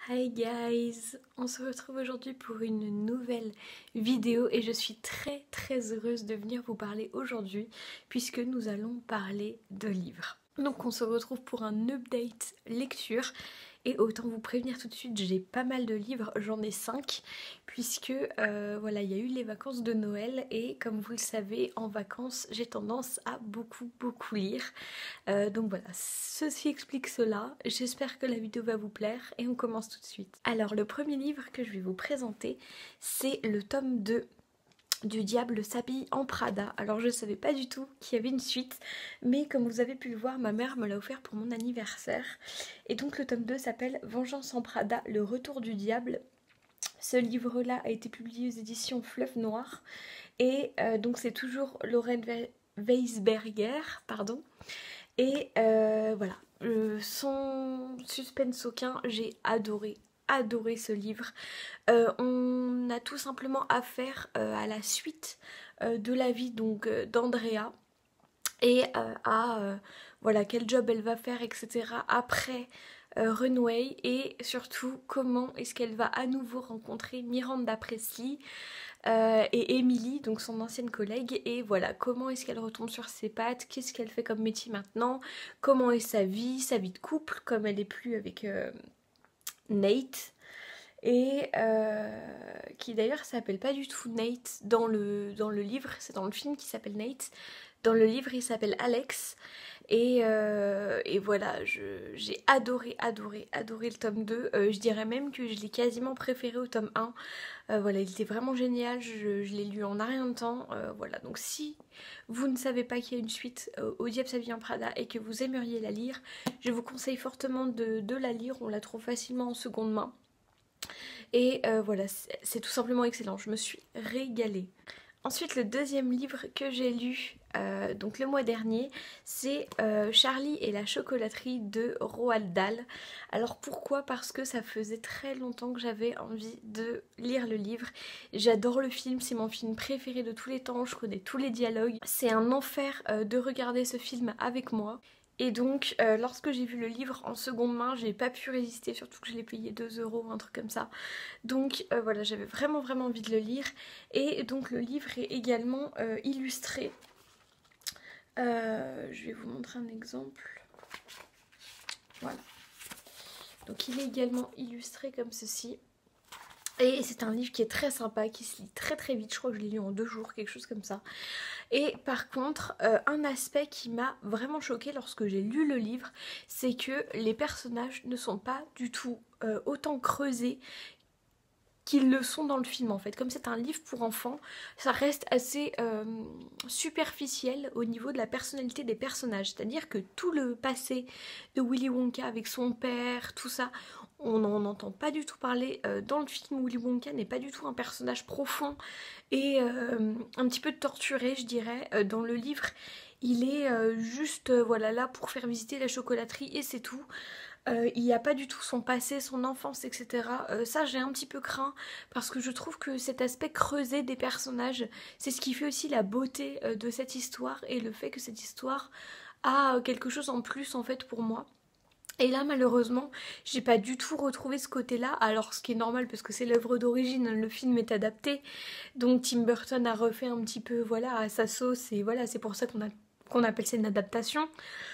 Hi guys, on se retrouve aujourd'hui pour une nouvelle vidéo et je suis très heureuse de venir vous parler aujourd'hui puisque nous allons parler de livres. Donc on se retrouve pour un update lecture et autant vous prévenir tout de suite, j'ai pas mal de livres, j'en ai 5 puisque voilà, il y a eu les vacances de Noël et comme vous le savez, en vacances j'ai tendance à beaucoup lire. Donc voilà, ceci explique cela, j'espère que la vidéo va vous plaire et on commence tout de suite. Alors le premier livre que je vais vous présenter, c'est le tome 2 du Diable s'habille en Prada. Alors je savais pas du tout qu'il y avait une suite, mais comme vous avez pu le voir, ma mère me l'a offert pour mon anniversaire. Et donc le tome 2 s'appelle Vengeance en Prada, le retour du diable. Ce livre-là a été publié aux éditions Fleuve Noir. Et donc c'est toujours Lorraine Weisberger, pardon. Et voilà, sans suspense aucun, j'ai adoré ce livre. On a tout simplement affaire à la suite de la vie donc d'Andrea et à voilà quel job elle va faire, etc. après Runway, et surtout comment est-ce qu'elle va à nouveau rencontrer Miranda Presley et Emily, donc son ancienne collègue, et voilà, comment est-ce qu'elle retombe sur ses pattes, qu'est-ce qu'elle fait comme métier maintenant, comment est sa vie de couple, comme elle est plus avec Nate, et qui d'ailleurs s'appelle pas du tout Nate dans le livre, c'est dans le film qui s'appelle Nate, dans le livre il s'appelle Alex. Et voilà, j'ai adoré le tome 2, je dirais même que je l'ai quasiment préféré au tome 1. Voilà, il était vraiment génial, je l'ai lu en un rien de temps. Voilà, donc si vous ne savez pas qu'il y a une suite au Diable s'habille en Prada et que vous aimeriez la lire, je vous conseille fortement de la lire, on la trouve facilement en seconde main. Et voilà, c'est tout simplement excellent, je me suis régalée. Ensuite, le deuxième livre que j'ai lu donc le mois dernier, c'est Charlie et la chocolaterie de Roald Dahl. Alors pourquoi? Parce que ça faisait très longtemps que j'avais envie de lire le livre. J'adore le film, c'est mon film préféré de tous les temps, je connais tous les dialogues. C'est un enfer de regarder ce film avec moi. Et donc lorsque j'ai vu le livre en seconde main, j'ai pas pu résister, surtout que je l'ai payé 2 euros ou un truc comme ça. Donc voilà, j'avais vraiment envie de le lire. Et donc le livre est également illustré. Je vais vous montrer un exemple. Voilà. Donc il est également illustré comme ceci. Et c'est un livre qui est très sympa, qui se lit très vite. Je crois que je l'ai lu en 2 jours, quelque chose comme ça. Et par contre, un aspect qui m'a vraiment choquée lorsque j'ai lu le livre, c'est que les personnages ne sont pas du tout autant creusés qu'ils le sont dans le film en fait. Comme c'est un livre pour enfants, ça reste assez superficiel au niveau de la personnalité des personnages. C'est-à-dire que tout le passé de Willy Wonka avec son père, tout ça, on n'en entend pas du tout parler dans le film. Willy Wonka n'est pas du tout un personnage profond et un petit peu torturé, je dirais. Dans le livre, il est juste voilà, là pour faire visiter la chocolaterie et c'est tout. Il n'y a pas du tout son passé, son enfance, etc. Ça j'ai un petit peu craint parce que je trouve que cet aspect creusé des personnages, c'est ce qui fait aussi la beauté de cette histoire et le fait que cette histoire a quelque chose en plus en fait pour moi. Et là malheureusement j'ai pas du tout retrouvé ce côté là, alors ce qui est normal parce que c'est l'œuvre d'origine, le film est adapté, donc Tim Burton a refait un petit peu voilà à sa sauce et voilà c'est pour ça qu'on appelle ça une adaptation,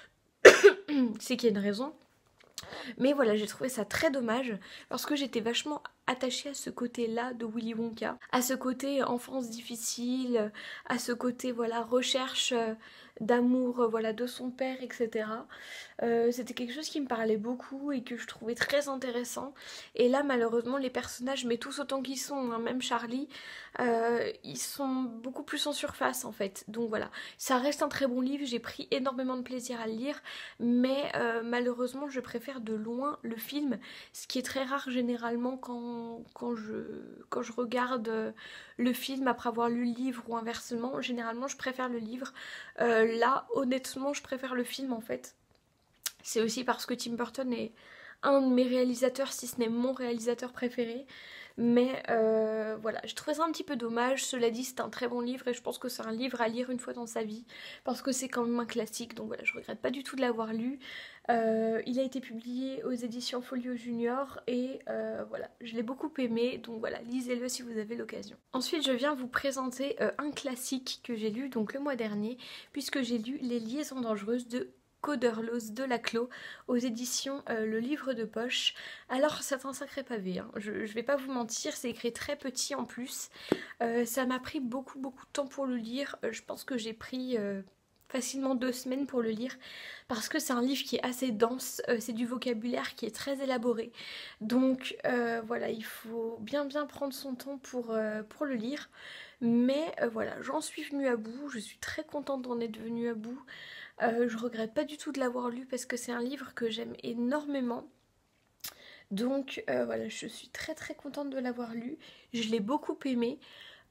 c'est qu'il y a une raison. Mais voilà, j'ai trouvé ça très dommage parce que j'étais vachement attachée à ce côté-là de Willy Wonka, à ce côté enfance difficile, à ce côté voilà recherche d'amour voilà de son père, etc. C'était quelque chose qui me parlait beaucoup et que je trouvais très intéressant. Et là malheureusement les personnages, mais tous autant qu'ils sont, hein, même Charlie, ils sont beaucoup plus en surface en fait. Donc voilà, ça reste un très bon livre, j'ai pris énormément de plaisir à le lire, mais malheureusement je préfère de loin le film, ce qui est très rare généralement quand je regarde le film après avoir lu le livre ou inversement. Généralement je préfère le livre. Là honnêtement je préfère le film en fait. C'est aussi parce que Tim Burton est un de mes réalisateurs, si ce n'est mon réalisateur préféré. Mais voilà, je trouvais ça un petit peu dommage. Cela dit, c'est un très bon livre et je pense que c'est un livre à lire une fois dans sa vie parce que c'est quand même un classique. Donc voilà, je regrette pas du tout de l'avoir lu. Il a été publié aux éditions Folio Junior et voilà, je l'ai beaucoup aimé. Donc voilà, lisez-le si vous avez l'occasion. Ensuite, je viens vous présenter un classique que j'ai lu donc le mois dernier puisque j'ai lu Les Liaisons Dangereuses de Coderlos de Laclos aux éditions Le Livre de Poche. Alors c'est un sacré pavé, hein. Je vais pas vous mentir, c'est écrit très petit en plus. Ça m'a pris beaucoup de temps pour le lire. Je pense que j'ai pris facilement 2 semaines pour le lire parce que c'est un livre qui est assez dense, c'est du vocabulaire qui est très élaboré. Donc voilà, il faut bien prendre son temps pour le lire. Mais voilà, j'en suis venue à bout, je suis très contente d'en être venue à bout. Je regrette pas du tout de l'avoir lu parce que c'est un livre que j'aime énormément. Donc voilà, je suis très contente de l'avoir lu. Je l'ai beaucoup aimé.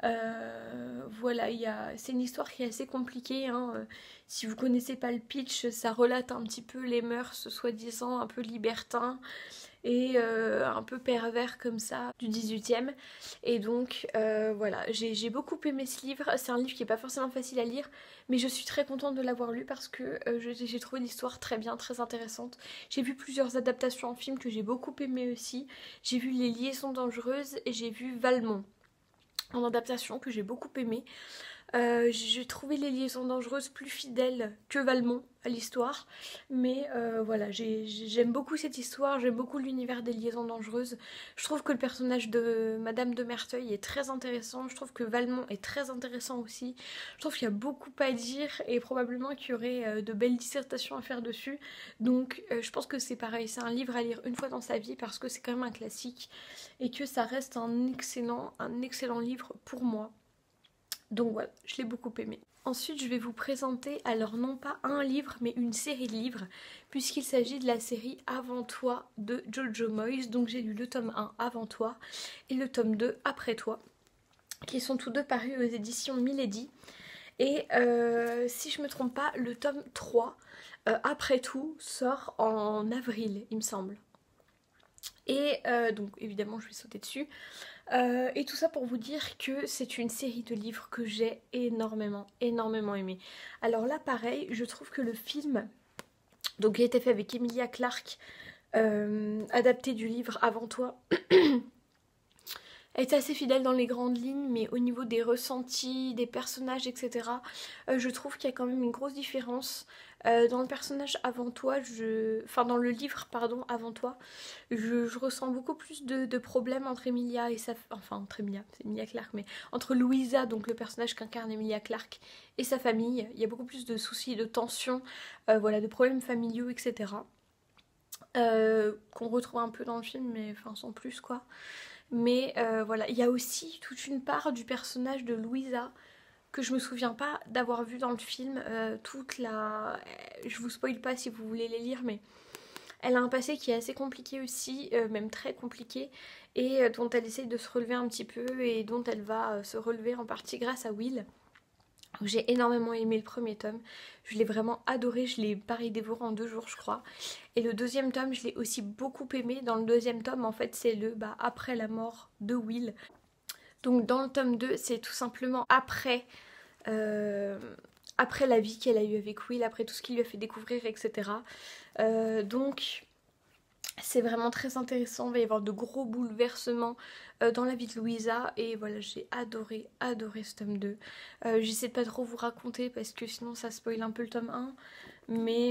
Voilà, c'est une histoire qui est assez compliquée, hein. Si vous connaissez pas le pitch, ça relate un petit peu les mœurs soi-disant un peu libertins et un peu pervers comme ça du 18e. Et donc voilà, j'ai beaucoup aimé ce livre. C'est un livre qui est pas forcément facile à lire, mais je suis très contente de l'avoir lu parce que j'ai trouvé l'histoire très bien, très intéressante. J'ai vu plusieurs adaptations en film que j'ai beaucoup aimé aussi. J'ai vu Les Liaisons Dangereuses et j'ai vu Valmont en adaptation que j'ai beaucoup aimé. J'ai trouvé Les Liaisons Dangereuses plus fidèles que Valmont à l'histoire, mais voilà, j'aime beaucoup cette histoire, j'aime beaucoup l'univers des Liaisons Dangereuses. Je trouve que le personnage de Madame de Merteuil est très intéressant, je trouve que Valmont est très intéressant aussi. Je trouve qu'il y a beaucoup à dire et probablement qu'il y aurait de belles dissertations à faire dessus. Donc je pense que c'est pareil, c'est un livre à lire une fois dans sa vie parce que c'est quand même un classique et que ça reste un excellent livre pour moi. Donc voilà, je l'ai beaucoup aimé. Ensuite, je vais vous présenter, alors non pas un livre, mais une série de livres, puisqu'il s'agit de la série Avant toi de Jojo Moyes. Donc j'ai lu le tome 1 Avant toi et le tome 2 Après toi, qui sont tous deux parus aux éditions Milady. Et si je me trompe pas, le tome 3, Après tout, sort en avril, il me semble. Et donc évidemment, je vais sauter dessus. Et tout ça pour vous dire que c'est une série de livres que j'ai énormément aimé. Alors là pareil, je trouve que le film, donc qui a été fait avec Emilia Clarke, adapté du livre Avant toi, est assez fidèle dans les grandes lignes, mais au niveau des ressentis, des personnages, etc., je trouve qu'il y a quand même une grosse différence. Dans le personnage Avant toi, enfin dans le livre, pardon, Avant toi, je ressens beaucoup plus de problèmes entre Emilia et sa... Enfin, entre Emilia, c'est Emilia Clarke, mais entre Louisa, donc le personnage qu'incarne Emilia Clarke, et sa famille. Il y a beaucoup plus de soucis, de tensions, voilà, de problèmes familiaux, etc., qu'on retrouve un peu dans le film, mais enfin sans plus, quoi. Mais voilà, il y a aussi toute une part du personnage de Louisa que je me souviens pas d'avoir vu dans le film. Je vous spoil pas si vous voulez les lire, mais elle a un passé qui est assez compliqué aussi, même très compliqué, et dont elle essaye de se relever un petit peu et dont elle va se relever en partie grâce à Will. J'ai énormément aimé le premier tome, je l'ai vraiment adoré, je l'ai pareil dévoré en 2 jours je crois. Et le deuxième tome, je l'ai aussi beaucoup aimé. Dans le deuxième tome, en fait, c'est après la mort de Will. Donc dans le tome 2, c'est tout simplement après la vie qu'elle a eue avec Will, après tout ce qu'il lui a fait découvrir, etc. Donc c'est vraiment très intéressant, il va y avoir de gros bouleversements dans la vie de Louisa et voilà, j'ai adoré ce tome 2. J'essaie de pas trop vous raconter parce que sinon ça spoil un peu le tome 1, mais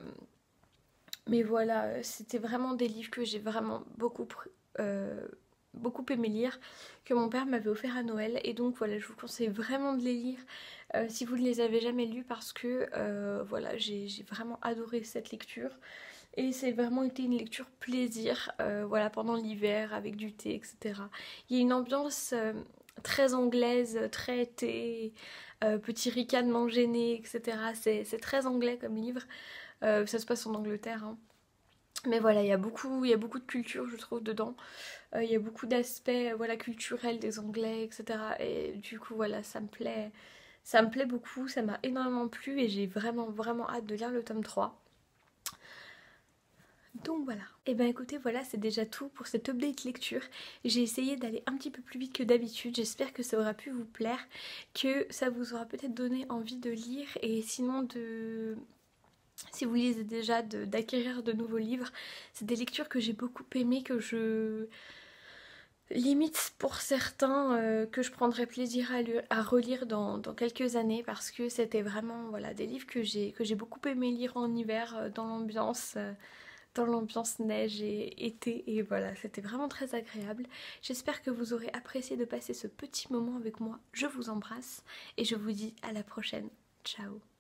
voilà, c'était vraiment des livres que j'ai vraiment beaucoup aimé lire, que mon père m'avait offert à Noël, et donc voilà, je vous conseille vraiment de les lire si vous ne les avez jamais lus parce que voilà, j'ai vraiment adoré cette lecture. Et c'est vraiment été une lecture plaisir, voilà, pendant l'hiver, avec du thé, etc. Il y a une ambiance très anglaise, très thé, petit ricanement gêné, etc. C'est très anglais comme livre, ça se passe en Angleterre, hein. Mais voilà, il y a beaucoup de culture, je trouve, dedans. Il y a beaucoup d'aspects voilà, culturels des Anglais, etc. Et du coup, voilà, ça me plaît beaucoup, ça m'a énormément plu et j'ai vraiment hâte de lire le tome 3. Donc voilà. Et ben écoutez, voilà, c'est déjà tout pour cette update lecture. J'ai essayé d'aller un petit peu plus vite que d'habitude. J'espère que ça aura pu vous plaire, que ça vous aura peut-être donné envie de lire, et sinon si vous lisez déjà, d'acquérir de nouveaux livres. C'est des lectures que j'ai beaucoup aimées, que je limite pour certains que je prendrais plaisir à relire dans quelques années, parce que c'était vraiment voilà, des livres que j'ai beaucoup aimé lire en hiver, dans l'ambiance neige et été, et voilà, c'était vraiment très agréable. J'espère que vous aurez apprécié de passer ce petit moment avec moi. Je vous embrasse et je vous dis à la prochaine. Ciao.